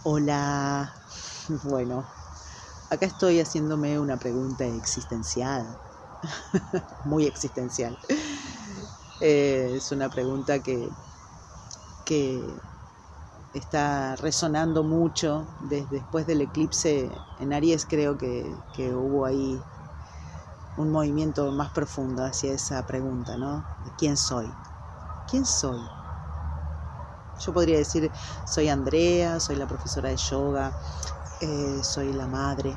Hola, bueno, acá estoy haciéndome una pregunta existencial, muy existencial. Es una pregunta que está resonando mucho después del eclipse en Aries. Creo que hubo ahí un movimiento más profundo hacia esa pregunta, ¿no? ¿Quién soy? ¿Quién soy? Yo podría decir, soy Andrea, soy la profesora de yoga, soy la madre,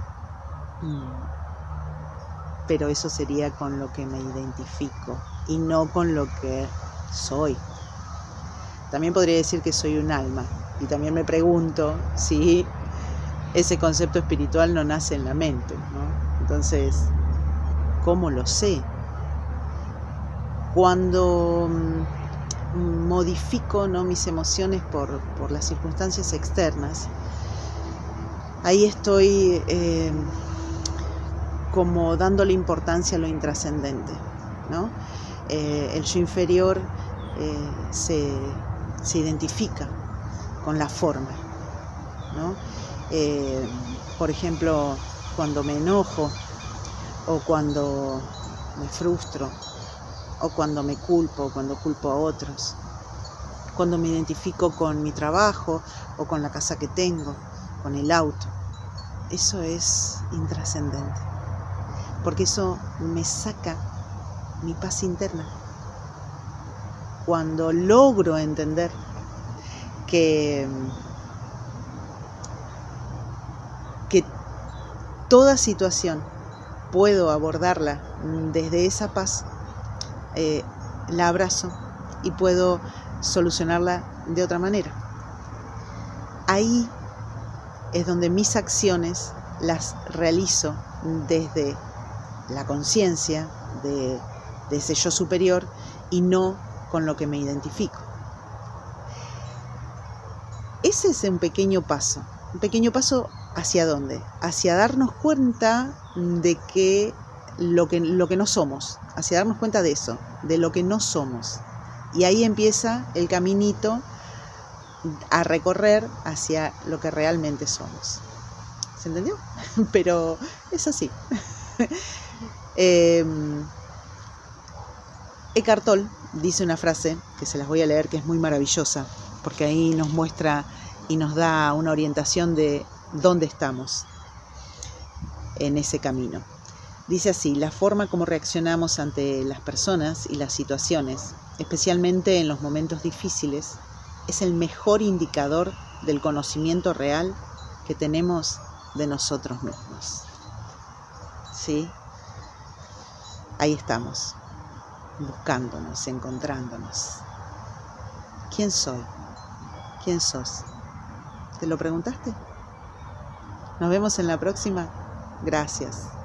pero eso sería con lo que me identifico y no con lo que soy. También podría decir que soy un alma, y también me pregunto si ese concepto espiritual no nace en la mente, ¿no? Entonces, ¿cómo lo sé? Cuando modifico, ¿no?, mis emociones por las circunstancias externas, ahí estoy como dándole importancia a lo intrascendente, ¿no? El yo inferior se identifica con la forma, ¿no? Por ejemplo, cuando me enojo, o cuando me frustro, o cuando me culpo, o cuando culpo a otros, cuando me identifico con mi trabajo, o con la casa que tengo, con el auto, eso es intrascendente, porque eso me saca mi paz interna. Cuando logro entender que toda situación puedo abordarla desde esa paz, la abrazo y puedo solucionarla de otra manera. Ahí es donde mis acciones las realizo desde la conciencia de ese yo superior y no con lo que me identifico. Ese es un pequeño paso. ¿Un pequeño paso hacia dónde? Hacia darnos cuenta de que lo que no somos, hacia darnos cuenta de eso, de lo que no somos. Y ahí empieza el caminito a recorrer hacia lo que realmente somos. ¿Se entendió? Pero es así. Eckhart Tolle dice una frase que se las voy a leer, que es muy maravillosa, porque ahí nos muestra y nos da una orientación de dónde estamos en ese camino. Dice así: la forma como reaccionamos ante las personas y las situaciones, especialmente en los momentos difíciles, es el mejor indicador del conocimiento real que tenemos de nosotros mismos. ¿Sí? Ahí estamos, buscándonos, encontrándonos. ¿Quién soy? ¿Quién sos? ¿Te lo preguntaste? Nos vemos en la próxima. Gracias.